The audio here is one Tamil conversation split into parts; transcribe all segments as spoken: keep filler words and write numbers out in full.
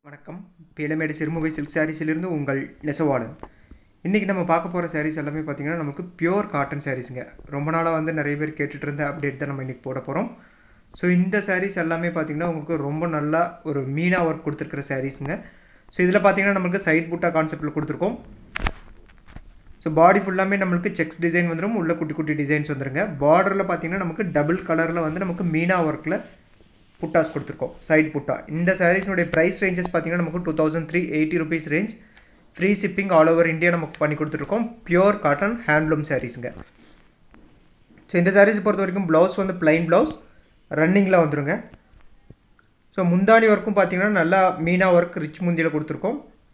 வணக்கம். பீளமேடு சிறுமுகை சில்க் சாரீஸிலிருந்து உங்கள் நெசவாளன். இன்றைக்கி நம்ம பார்க்க போகிற சாரீஸ் எல்லாமே பார்த்திங்கன்னா நமக்கு பியூர் காட்டன் சாரீஸுங்க. ரொம்ப நாளாக வந்து நிறைய பேர் கேட்டுட்டு இருந்த அப்டேட் தான் நம்ம இன்றைக்கி போட போகிறோம். ஸோ இந்த சாரீஸ் எல்லாமே பார்த்திங்கன்னா உங்களுக்கு ரொம்ப நல்லா ஒரு மீனா ஒர்க் கொடுத்துருக்குற சாரீஸுங்க. ஸோ இதில் பார்த்திங்கன்னா நம்மளுக்கு சைட் புட்டா கான்செப்ட்டில் கொடுத்துருக்கோம். ஸோ பாடி ஃபுல்லாமே நம்மளுக்கு செக்ஸ் டிசைன் வந்துடும், உள்ள குட்டி குட்டி டிசைன்ஸ் வந்துருங்க. பார்டரில் பார்த்திங்கன்னா நமக்கு டபுள் கலரில் வந்து நமக்கு மீனா ஒர்க்கில் புட்டாஸ் கொடுத்துருக்கோம், சைட் புட்டா. இந்த சாரீஸ்னுடைய ப்ரைஸ் ரேஞ்சஸ் பார்த்திங்கன்னா நமக்கு two thousand three eighty rupees range. Free shipping all over India நமக்கு பண்ணி கொடுத்துருக்கோம். பியூர் காட்டன் ஹேண்ட்லூம் சாரீஸுங்க. ஸோ இந்த சாரீஸ் பொறுத்த வரைக்கும் ப்ளவுஸ் வந்து பிளைன் ப்ளவுஸ் ரன்னிங்கில் வந்துருங்க. ஸோ முந்தானி ஒர்க்கும் பார்த்திங்கன்னா நல்லா மீனா ஒர்க் ரிச் முந்தியில் கொடுத்துருக்கோம்.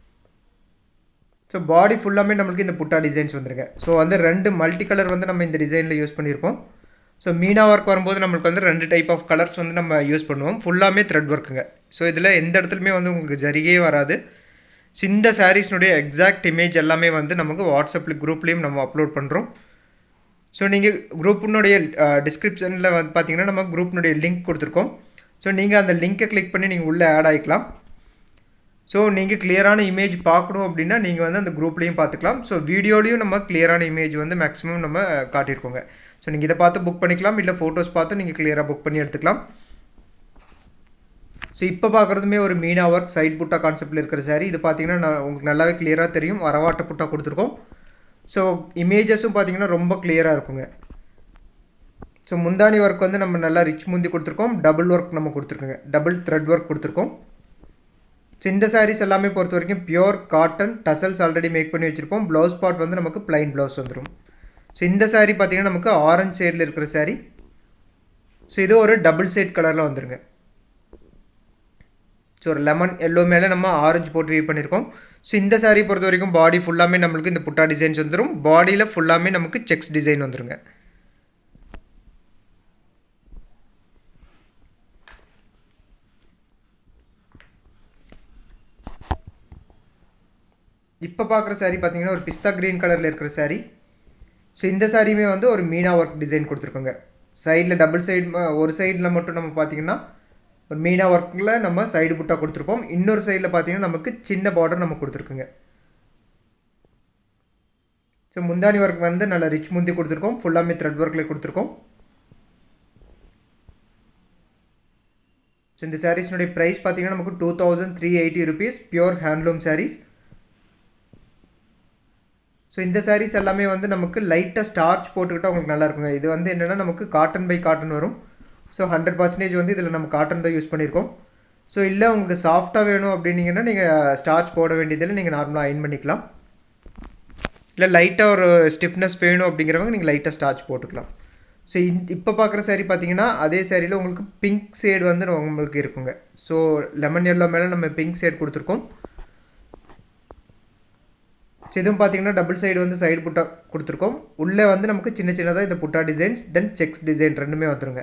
ஸோ பாடி ஃபுல்லாமே நம்மளுக்கு இந்த புட்டா டிசைன்ஸ் வந்துருங்க. ஸோ வந்து ரெண்டு மல்டி கலர் வந்து நம்ம இந்த டிசைனில் யூஸ் பண்ணியிருக்கோம். ஸோ மீனா ஒர்க் வரும்போது நம்மளுக்கு வந்து ரெண்டு டைப் ஆஃப் கலர்ஸ் வந்து நம்ம யூஸ் பண்ணுவோம். ஃபுல்லாமே த்ரெட் ஒர்க்குங்க. ஸோ இதில் எந்த இடத்துலையுமே வந்து உங்களுக்கு ஜரிகே வராது. ஸோ இந்த சாரீஸ்னுடைய எக்ஸாக்ட் இமேஜ் எல்லாமே வந்து நமக்கு வாட்ஸ்அப்பில் குரூப்லேயும் நம்ம அப்லோட் பண்ணுறோம். ஸோ நீங்கள் குரூப்பினுடைய டிஸ்கிரிப்ஷனில் வந்து பார்த்தீங்கன்னா நம்ம குரூப்பினுடைய லிங்க் கொடுத்துருக்கோம். ஸோ நீங்கள் அந்த லிங்க்கை கிளிக் பண்ணி நீங்கள் உள்ளே ஆட் ஆகிக்கலாம். ஸோ நீங்கள் கிளியரான இமேஜ் பார்க்கணும் அப்படின்னா நீங்கள் வந்து அந்த குரூப்லேயும் பார்த்துக்கலாம். ஸோ வீடியோலையும் நம்ம கிளியரான இமேஜ் வந்து மேக்ஸிமம் நம்ம காட்டியிருக்கோங்க. ஸோ நீங்கள் இதை பார்த்து புக் பண்ணிக்கலாம், இல்லை ஃபோட்டோஸ் பார்த்து நீங்கள் கிளியராக புக் பண்ணி எடுத்துக்கலாம். ஸோ இப்போ பார்க்குறதுமே ஒரு மீனா ஒர்க் சைட் புட்டா கான்செப்ட்டில் இருக்கிற சாரீ. இது பார்த்தீங்கன்னா நான் உங்களுக்கு நல்லாவே கிளியராக தெரியும், அரவாட்ட புட்டா கொடுத்துருக்கோம். ஸோ இமேஜஸும் பார்த்தீங்கன்னா ரொம்ப கிளியராக இருக்குங்க. ஸோ முந்தானி ஒர்க் வந்து நம்ம நல்லா ரிச் முந்தி கொடுத்துருக்கோம். டபுள் ஒர்க் நம்ம கொடுத்துருக்கோங்க, டபுள் த்ரெட் ஒர்க் கொடுத்துருக்கோம். ஸோ இந்த சாரீஸ் எல்லாமே பொறுத்த வரைக்கும் pure cotton tassels already make பண்ணி வச்சுருப்போம். ப்ளவுஸ் பார்ட் வந்து நமக்கு பிளைன் ப்ளவுஸ் வந்துடும். ஸோ இந்த சாரீ பார்த்திங்கன்னா நமக்கு ஆரஞ்ச் ஷேடில் இருக்கிற சாரீ. ஸோ இது ஒரு டபுள் ஷேட் கலரில் வந்துருங்க. ஸோ ஒரு லெமன் எல்லோ மேலே நம்ம ஆரஞ்சு போட்டு வீவ் பண்ணியிருக்கோம். ஸோ இந்த சாரீ பொறுத்த வரைக்கும் பாடி ஃபுல்லாமே நம்மளுக்கு இந்த புட்டா டிசைன்ஸ் வந்துடும். பாடியில் ஃபுல்லாமே நமக்கு செக்ஸ் டிசைன் வந்துருங்க. இப்போ பார்க்குற சாரீ பார்த்திங்கன்னா ஒரு பிஸ்தா க்ரீன் கலரில் இருக்கிற சாரீ. ஸோ இந்த சாரியுமே வந்து ஒரு மீனா ஒர்க் டிசைன் கொடுத்துருக்கோங்க. சைடில் டபுள் சைடு, ஒரு சைடில் மட்டும் நம்ம பார்த்திங்கன்னா ஒரு மீனா ஒர்க்கில் நம்ம சைடு புட்டா கொடுத்துருப்போம். இன்னொரு சைடில் பார்த்திங்கன்னா நமக்கு சின்ன பார்டர் நம்ம கொடுத்துருக்குங்க. ஸோ முந்தானி ஒர்க் வந்து நல்லா ரிச் முந்தி கொடுத்துருக்கோம். ஃபுல்லாமே த்ரெட் ஒர்க்கில் கொடுத்துருக்கோம். ஸோ இந்த சாரீஸ்னுடைய ப்ரைஸ் பார்த்திங்கன்னா நமக்கு two thousand three eighty rupees pure handloom saris. So இந்த சாரீஸ் எல்லாமே வந்து நமக்கு லைட்டாக ஸ்டார்ச் போட்டுக்கிட்டால் உங்களுக்கு நல்லா இருக்குங்க. இது வந்து என்னென்னா நமக்கு காட்டன் பை காட்டன் வரும். ஸோ ஹண்ட்ரட் பர்சன்டேஜ் வந்து இதில் நம்ம காட்டன் தான் யூஸ் பண்ணியிருக்கோம். ஸோ இல்லை உங்களுக்கு சாஃப்டாக வேணும் அப்படின்னீங்கன்னா நீங்கள் ஸ்டார்ச் போட வேண்டியதில் நீங்கள் நார்மலாக அயன் பண்ணிக்கலாம். இல்லை லைட்டாக ஒரு ஸ்டிஃப்னஸ் வேணும் அப்படிங்கிறவங்க நீங்கள் லைட்டாக ஸ்டார்ச் போட்டுக்கலாம். ஸோ இப்போ பார்க்குற சாரீ பார்த்தீங்கன்னா அதே சாரியில் உங்களுக்கு பிங்க் ஷேட் வந்து உங்களுக்கு இருக்குங்க. ஸோ லெமன் எல்லோ மேலே நம்ம பிங்க் ஷேட் கொடுத்துருக்கோம். ஸோ இதுவும் பார்த்தீங்கன்னா டபுள் சைடு வந்து சைடு புட்டா கொடுத்துருக்கோம். உள்ளே வந்து நமக்கு சின்ன சின்னதாக இந்த புட்டா டிசைன்ஸ் தென் செக்ஸ் டிசைன் ரெண்டுமே வந்துருங்க.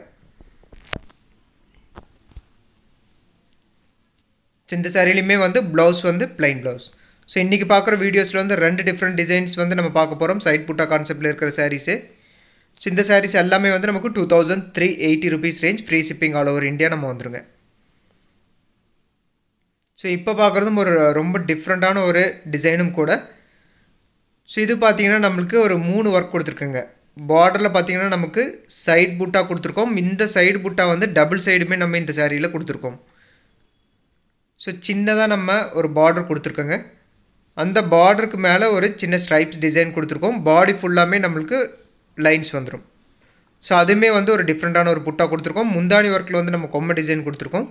ஸோ இந்த சாரிலையுமே வந்து ப்ளவுஸ் வந்து பிளைன் ப்ளவுஸ். ஸோ இன்றைக்கி பார்க்குற வீடியோஸில் வந்து ரெண்டு டிஃப்ரெண்ட் டிசைன்ஸ் வந்து நம்ம பார்க்க போகிறோம் சைட் புட்டா கான்செப்ட்டில் இருக்கிற சாரீஸு. ஸோ இந்த சாரீஸ் எல்லாமே வந்து நமக்கு two thousand three eighty rupees range. Free shipping all over India நம்ம வந்துருங்க. ஸோ இப்போ பார்க்குறதும் ஒரு ரொம்ப டிஃப்ரெண்ட்டான ஒரு டிசைனும் கூட. ஸோ இது பார்த்திங்கன்னா நம்மளுக்கு ஒரு மூணு ஒர்க் கொடுத்துருக்குங்க. பார்டரில் பார்த்திங்கன்னா நமக்கு சைட் புட்டா கொடுத்துருக்கோம். இந்த சைடு புட்டா வந்து டபுள் சைடுமே நம்ம இந்த சாரியில் கொடுத்துருக்கோம். ஸோ சின்னதாக நம்ம ஒரு பார்டர் கொடுத்துருக்கோங்க. அந்த பார்டருக்கு மேலே ஒரு சின்ன ஸ்ட்ரைப்ஸ் டிசைன் கொடுத்துருக்கோம். பாடி ஃபுல்லாமே நம்மளுக்கு லைன்ஸ் வந்துடும். ஸோ அதுவுமே வந்து ஒரு டிஃப்ரெண்ட்டான ஒரு புட்டா கொடுத்துருக்கோம். முந்தானி ஒர்க்கில் வந்து நம்ம கொம்மை டிசைன் கொடுத்துருக்கோம்.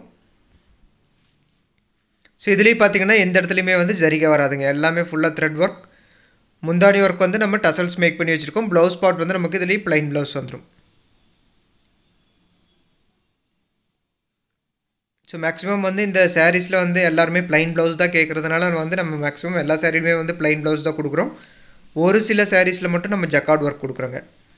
ஸோ இதுலேயும் பார்த்திங்கன்னா எந்த இடத்துலையுமே வந்து ஜரிகை வராதுங்க. எல்லாமே ஃபுல்லாக த்ரெட் ஒர்க். முந்தானி ஒர்க் வந்து நம்ம டசல்ஸ் மேக் பண்ணி வச்சுருக்கோம். ப்ளவுஸ் பார்ட் வந்து நமக்கு இதுலேயும் பிளைன் ப்ளவுஸ் வந்துடும். ஸோ மேக்ஸிமம் வந்து இந்த சாரீஸில் வந்து எல்லாருமே பிளைன் ப்ளவுஸ் தான் கேட்குறதுனால வந்து நம்ம மேக்ஸிமம் எல்லா சாரியுமே வந்து பிளைன் ப்ளவுஸ் தான் கொடுக்குறோம். ஒரு சில சாரீஸில் மட்டும் நம்ம ஜக்கார்ட் ஒர்க் கொடுக்குறோங்க.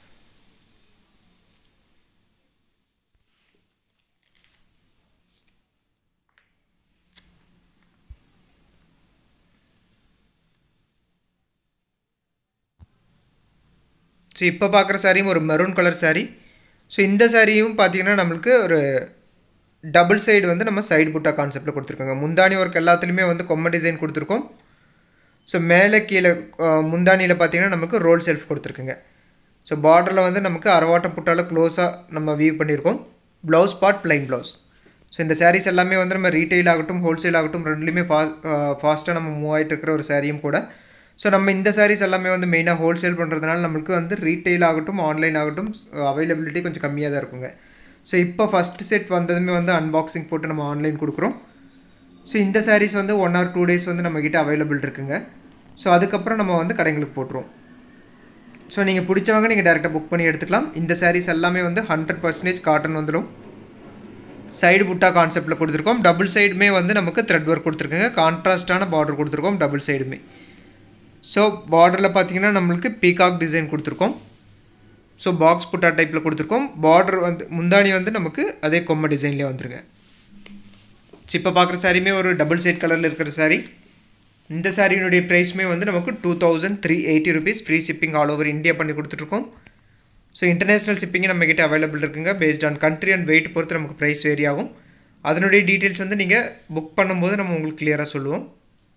ஸோ இப்போ பார்க்குற சாரியும் ஒரு மெரூன் கலர் சாரீ. ஸோ இந்த சாரியும் பார்த்திங்கன்னா நம்மளுக்கு ஒரு டபுள் சைடு வந்து நம்ம சைடு புட்டா கான்செப்ட்டில் கொடுத்துருக்கோங்க. முந்தானி ஒர்க் எல்லாத்துலேயுமே வந்து கொம்மை டிசைன் கொடுத்துருக்கோம். ஸோ மேலே கீழே முந்தானியில் பார்த்தீங்கன்னா நமக்கு ரோல் செல்ஃப் கொடுத்துருக்குங்க. ஸோ பார்டரில் வந்து நமக்கு அரவாட்டம் புட்டாவில் க்ளோஸாக நம்ம வீவ் பண்ணியிருக்கோம். Blouse part plain blouse. So இந்த சாரீஸ் எல்லாமே வந்து நம்ம ரீட்டைல் ஆகட்டும் ஹோல்சேல் ஆகட்டும் ரெண்டுலேயுமே ஃபா ஃபாஸ்ட்டாக நம்ம மூவ் ஆகிட்டு இருக்கிற ஒரு சாரியும் கூட. ஸோ நம்ம இந்த சாரீஸ் எல்லாமே வந்து மெயினாக ஹோல்சேல் பண்ணுறதுனால நம்மளுக்கு வந்து ரீட்டைல் ஆகட்டும் ஆன்லைன் ஆகட்டும் அவைலபிலிட்டி கொஞ்சம் கம்மியாக தான் இருக்குங்க. ஸோ இப்போ ஃபஸ்ட்டு செட் வந்ததுமே வந்து அன்பாக்சிங் போட்டு நம்ம ஆன்லைன் கொடுக்குறோம். ஸோ இந்த சாரீஸ் வந்து ஒன் ஆர் டூ டேஸ் வந்து நம்மக்கிட்ட அவைலபிள் இருக்குங்க. ஸோ அதுக்கப்புறம் நம்ம வந்து கடைங்களுக்கு போட்டுருவோம். ஸோ நீங்கள் பிடிச்சவங்க நீங்கள் டேரெக்டாக புக் பண்ணி எடுத்துக்கலாம். இந்த சாரீஸ் எல்லாமே வந்து ஹண்ட்ரட் பர்சன்டேஜ் காட்டன் வந்துடும். சைடு புட்டா கான்செப்ட்டில் கொடுத்துருக்கோம். டபுள் சைடுமே வந்து நமக்கு த்ரெட் ஒர்க் கொடுத்துருக்குங்க. கான்ட்ராஸ்டான பார்டர் கொடுத்துருக்கோம் டபுள் சைடுமே. ஸோ பார்டரில் பார்த்தீங்கன்னா நம்மளுக்கு பீகாக் டிசைன் கொடுத்துருக்கோம். ஸோ பாக்ஸ் புட்டா டைப்பில் கொடுத்துருக்கோம். பார்டர் வந்து முந்தானி வந்து நமக்கு அதே கொம்மை டிசைன்லேயே வந்துருங்க. இப்போ பார்க்குற சாரியுமே ஒரு டபுள் சைட் கலரில் இருக்கிற சாரீ. இந்த சாரியினுடைய ப்ரைஸுமே வந்து நமக்கு two thousand three eighty rupees free shipping all over India பண்ணி கொடுத்துட்ருக்கோம். ஸோ இன்டர்நேஷ்னல் ஷிப்பிங் நம்மக்கிட்ட அவைலபிள் இருக்குங்க. Based on country and weight பொறுத்து நமக்கு ப்ரைஸ் வேரி ஆகும். அதனுடைய டீட்டெயில்ஸ் வந்து நீங்கள் புக் பண்ணும்போது நம்ம உங்களுக்கு கிளியராக சொல்லுவோம்.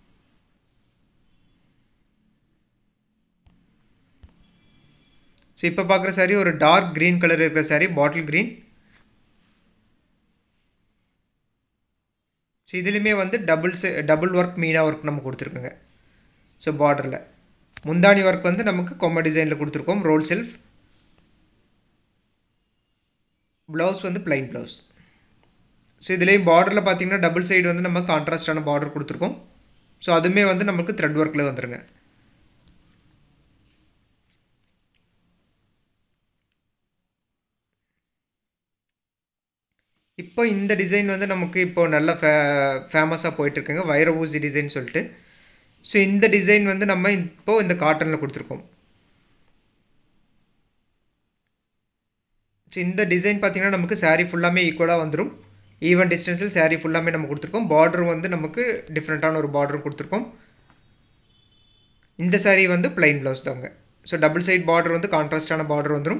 ஸோ இப்போ பார்க்குற சாரீ ஒரு டார்க் க்ரீன் கலர் இருக்கிற சாரீ, பாட்டில் க்ரீன். ஸோ இதுலேயுமே வந்து double double work meena work நம்ம கொடுத்துருக்கோங்க. ஸோ பார்டரில் முந்தானி ஒர்க் வந்து நமக்கு கொம்மை டிசைனில் கொடுத்துருக்கோம். Roll self. ப்ளவுஸ் வந்து ப்ளைன் ப்ளவுஸ். ஸோ இதுலேயும் பார்டரில் பார்த்தீங்கன்னா டபுள் சைடு வந்து நம்ம கான்ட்ராஸ்டான பார்டர் கொடுத்துருக்கோம். ஸோ அதுவுமே வந்து நமக்கு த்ரெட் ஒர்க்கில் வந்துருங்க. இப்போ இந்த டிசைன் வந்து நமக்கு இப்போ நல்லா ஃபே ஃபேமஸாக போயிட்டுருக்குங்க. வைர ஊசி டிசைன் சொல்லிட்டு. ஸோ இந்த டிசைன் வந்து நம்ம இப்போது இந்த காட்டனில் கொடுத்துருக்கோம். ஸோ இந்த டிசைன் பார்த்திங்கன்னா நமக்கு சாரீ ஃபுல்லாமே ஈக்குவலாக வந்துடும். ஈவன் டிஸ்டன்ஸில் சாரீ ஃபுல்லாமே நம்ம கொடுத்துருக்கோம். பார்டர் வந்து நமக்கு டிஃப்ரெண்ட்டான ஒரு பார்டரும் கொடுத்துருக்கோம். இந்த சாரீ வந்து ப்ளைன் ப்ளவுஸ் தாங்க. ஸோ டபுள் சைட் பார்டர் வந்து கான்ட்ராஸ்டான பார்டர் வந்துடும்.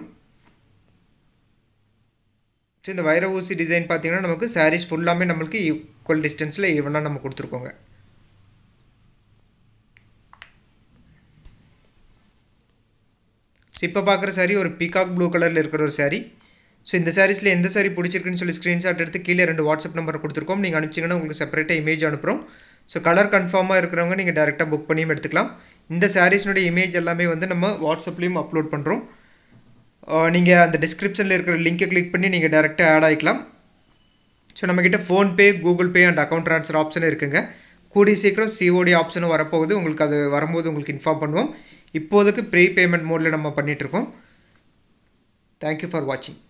ஸோ இந்த வைர ஊசி டிசைன் பார்த்திங்கன்னா நமக்கு சாரீஸ் ஃபுல்லாமே நம்மளுக்கு ஈக்குவல் டிஸ்டன்ஸில் ஈவனாக நம்ம கொடுத்துருக்கோங்க. ஸோ இப்போ பார்க்குற சாரீ ஒரு பீகாக் ப்ளூ கலரில் இருக்கிற ஒரு சாரீ. ஸோ இந்த சாரீஸில் எந்த சாரீ பிடிச்சிருக்குன்னு சொல்லி ஸ்க்ரீன்ஷாட் எடுத்து கீழே ரெண்டு வாட்ஸ்அப் நம்பர் கொடுத்துருக்கோம். நீங்கள் அனுப்பிச்சிங்கன்னா உங்களுக்கு செப்பரேட்டாக இமேஜ் அனுப்புகிறோம். ஸோ கலர் கன்ஃபார்மாக இருக்கிறவங்க நீங்கள் டேரெக்டாக புக் பண்ணியும் எடுத்துக்கலாம். இந்த சாரீஸ்னுடைய இமேஜ் எல்லாமே வந்து நம்ம வாட்ஸ்அப்லேயும் அப்லோட் பண்ணுறோம். நீங்கள் அந்த டிஸ்கிரிப்ஷனில் இருக்கிற லிங்க்கை கிளிக் பண்ணி நீங்கள் டேரெக்டாக ஆட் ஆகிக்கலாம். ஸோ நம்மக்கிட்ட PhonePe, Google Pay and account transfer option இருக்குங்க. கூடிய சீக்கிரம் சிஓடி ஆப்ஷனும் வரப்போகுது. உங்களுக்கு அது வரும்போது உங்களுக்கு இன்ஃபார்ம் பண்ணுவோம். இப்போதைக்கு ப்ரீ பேமெண்ட் மோடில் நம்ம பண்ணிகிட்ருக்கோம். தேங்க்யூ ஃபார் வாட்சிங்.